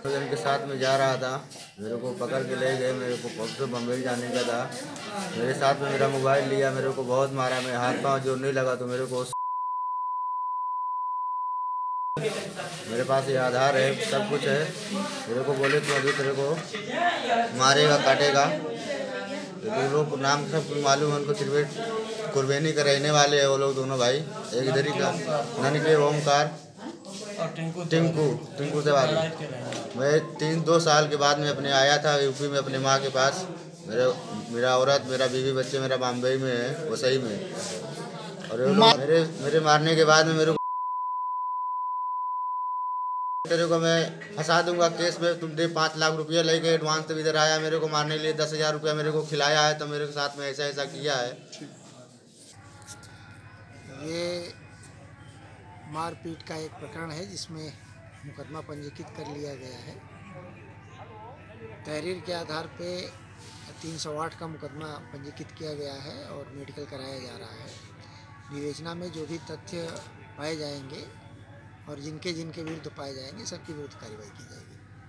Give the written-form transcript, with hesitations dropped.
जन के साथ में जा रहा था, मेरे को पकड़ के ले गए। मेरे को परसों बम्बई जाने का था। मेरे साथ में मेरा मोबाइल लिया, मेरे को बहुत मारा। मेरे हाथ पाँव जो नहीं लगा तो मेरे पास ये आधार है, सब कुछ है। मेरे को बोले तो अभी तेरे को मारेगा, काटेगा। तो लोग को नाम सब मालूम है, उनको कुर्बेनी का रहने वाले हैं वो लोग दोनों भाई। एक इधर ही का नन के ओमकार और टिंकू से बात। मैं 2 साल के बाद में अपने आया था यूपी में अपने माँ के पास। मेरा औरत, मेरा बीवी, बच्चे मेरा बम्बई में है, वो सही में। और मेरे मारने के बाद में मेरे को तेरे को मैं फंसा दूंगा केस में। तुम दे 5 लाख रुपया लेके एडवांस। तब इधर आया मेरे को मारने के लिए, 10,000 रुपया मेरे को खिलाया है। तो मेरे साथ में ऐसा ऐसा किया है। ये मारपीट का एक प्रकरण है जिसमें मुकदमा पंजीकृत कर लिया गया है। तहरीर के आधार पे 308 का मुकदमा पंजीकृत किया गया है और मेडिकल कराया जा रहा है। विवेचना में जो भी तथ्य पाए जाएंगे और जिनके विरुद्ध पाए जाएंगे सबके विरुद्ध कार्रवाई की जाएगी।